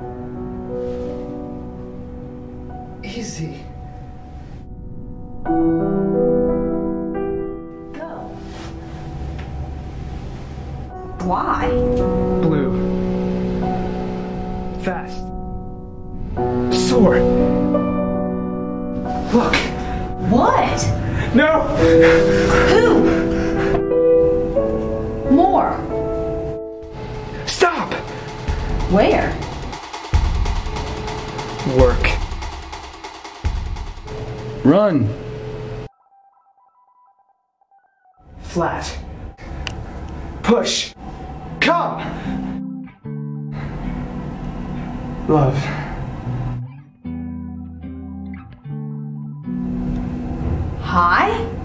Easy. Go. Why? Blue. Fast. Sore. Look. What? No! Who? More. Stop! Where? Work. Run. Flat. Push. Come! Love. High?